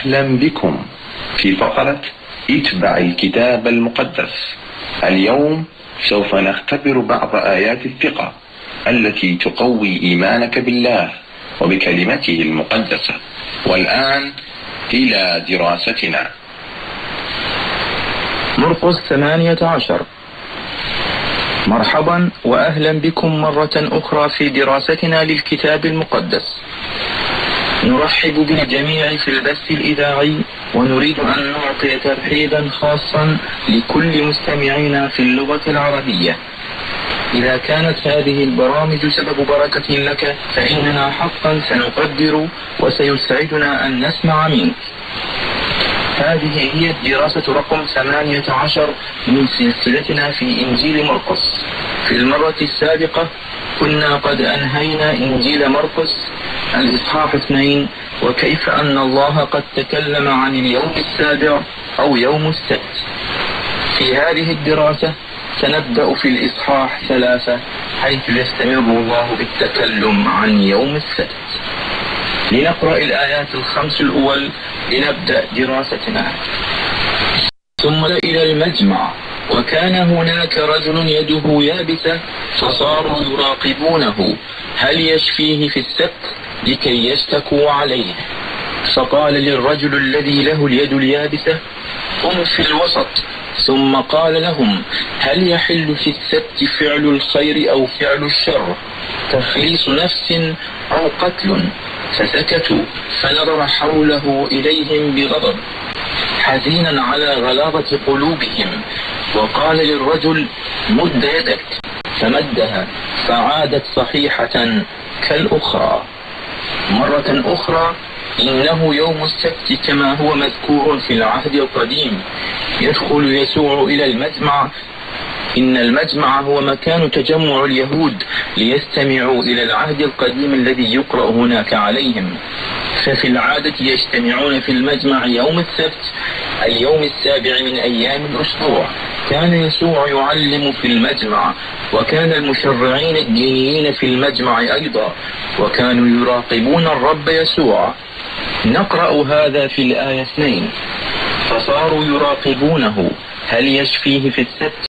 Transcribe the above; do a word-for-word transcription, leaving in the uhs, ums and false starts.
وأهلا بكم في فقرة اتبع الكتاب المقدس. اليوم سوف نختبر بعض آيات الثقة التي تقوي إيمانك بالله وبكلمته المقدسة. والآن إلى دراستنا. مرقس ثمانية عشر. مرحبا وأهلا بكم مرة أخرى في دراستنا للكتاب المقدس. نرحب بالجميع في البث الإذاعي، ونريد أن نعطي ترحيبا خاصا لكل مستمعينا في اللغة العربية. إذا كانت هذه البرامج سبب بركة لك فإننا حقا سنقدر وسيسعدنا أن نسمع منك. هذه هي الدراسة رقم ثمانية عشر من سلسلتنا في إنجيل مرقس. في المرة السابقة كنا قد أنهينا إنجيل مرقس الإصحاح اثنين، وكيف أن الله قد تكلم عن اليوم السابع أو يوم السبت. في هذه الدراسة سنبدأ في الإصحاح ثلاثة، حيث يستمر الله بالتكلم عن يوم السبت. لنقرأ الآيات الخمس الأول لنبدأ دراستنا. ثم إلى المجمع، وكان هناك رجل يده يابسة، فصاروا يراقبونه هل يشفيه في السبت لكي يشتكوا عليه. فقال للرجل الذي له اليد اليابسة: قم في الوسط. ثم قال لهم: هل يحل في السبت فعل الخير أو فعل الشر، تخليص نفس أو قتل؟ فسكتوا، فنظر حوله إليهم بغضب حزينا على غلاظة قلوبهم، وقال للرجل: مد يدك. فمدها فعادت صحيحة كالأخرى. مرة أخرى إنه يوم السبت كما هو مذكور في العهد القديم. يدخل يسوع إلى المجمع. إن المجمع هو مكان تجمع اليهود ليستمعوا إلى العهد القديم الذي يقرأ هناك عليهم. ففي العادة يجتمعون في المجمع يوم السبت، اليوم السابع من أيام الأسبوع. كان يسوع يعلم في المجمع، وكان المشرعين الدينيين في المجمع أيضا، وكانوا يراقبون الرب يسوع. نقرأ هذا في الآية اثنين: فصاروا يراقبونه هل يشفيه في السبت